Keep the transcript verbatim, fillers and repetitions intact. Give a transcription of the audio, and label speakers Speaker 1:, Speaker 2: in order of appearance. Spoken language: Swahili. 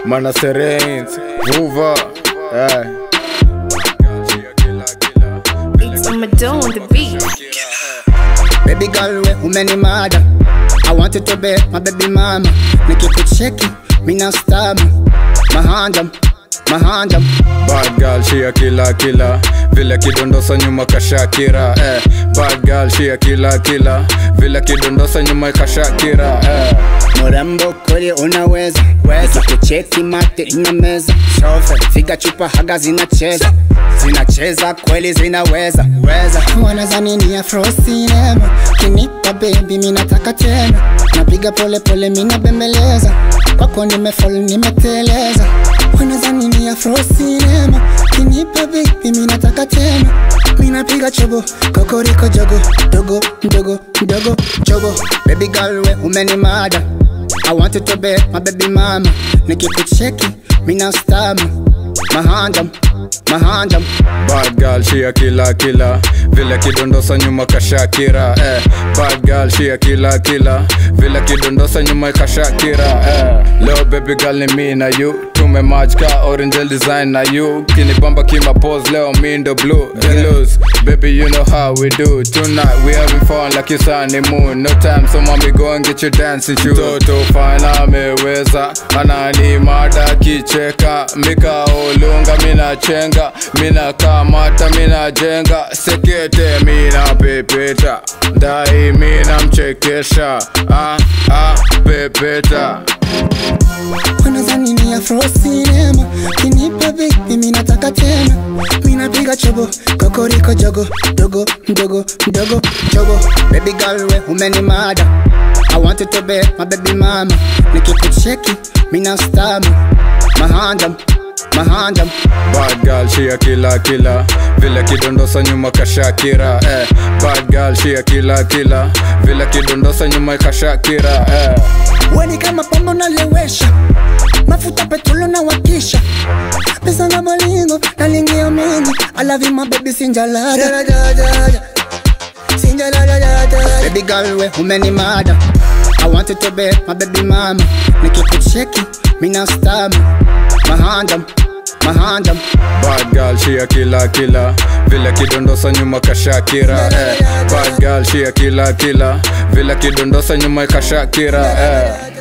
Speaker 1: Mana Sereins, Vuva, eh.
Speaker 2: Beats on my dome, the beat.
Speaker 3: Baby girl, we umeni mada. I want you to be my baby mama. Nikikucheki, mina stama. Mahandam, mahandam.
Speaker 1: Bad girl, she a killer, killer. Vile kidondosa nyuma kashakira, eh. Bad girl, she a killer, killer. Vile kidondosa nyuma kashakira, eh.
Speaker 3: Murembo kweli unaweza, weza kucheki mate inameza. Shofe, figa chupa haga zinacheza. Zinacheza kweli zinaweza, weza. Wanazani ni afro cinema. Kinipa baby minataka tena. Napiga pole pole mina bembeleza. Kwako nimefall nimeteleza. Wanazani ni afro cinema. Kinipa baby minataka tena. Minapiga chobo, kokoriko jogo. Dogo, dogo, dogo, chobo. Baby girl we umeni mada. I want you to be my baby mama. Nikikucheki, mina stama. Mahandam, mahandam.
Speaker 1: Bad girl, she a killer, killer. Vile kidondosa nyuma kashakira, eh. Bad girl, she a killer, killer. Vile kidondosa nyuma kashakira, eh. Leo baby girl ni me na you. Tume match ka orange design na you. Kini bamba kima pose leo me in the blue. Then lose, baby you know how we do. Tonight we having fun like it's sunny moon. No time so mommy go and get your dancing shoes. Toto fine ameweza, anani mada kicheka. Mika olunga mina chenga. Mina kamata mina jenga. Sekete mina pepeta. Dai mina mchekesha. Ah ah pepeta.
Speaker 3: Wanazani ni afro cinema. Kinipa baby minataka tena. Minapiga chobo, kokoriko jogo. Dogo, dogo, dogo, chobo. Baby girl we umeni mada. I want you to be my baby mama. Nikikucheki, mina stama. Mahandam, mahandam.
Speaker 1: Bad girl, she a killer, killer. Vile kidondosa nyuma kashakira, eh. Bad girl, she a killer, killer. Vile kidondosa nyuma kashakira, eh.
Speaker 3: Weni kama pombo nalewesha. Mafuta petrolo na wakisha. Pesa na bolingo, nalingia mingi. I love you my baby sinjalada. Sinjalada. Baby girl we umeni mada. I want you to be my baby mama. Nikikucheki, mina stama. Mahandam, mahandam.
Speaker 1: Bad girl, she a killer, killer. Vile kidondosa nyuma kashakira, eh. Bad girl, she a killer, killer. Vile kidondosa nyuma kashakira, eh.